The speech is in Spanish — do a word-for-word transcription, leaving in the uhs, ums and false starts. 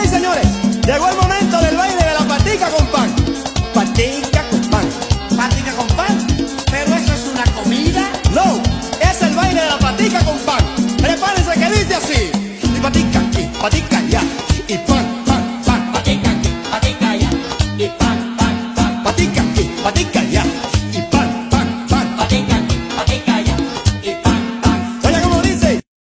y señores, llegó el momento del baile de la patica con pan. Patica con pan. ¿Patica con pan? ¿Pero eso es una comida? No, es el baile de la patica con pan. Prepárense que dice así. Y patica aquí, patica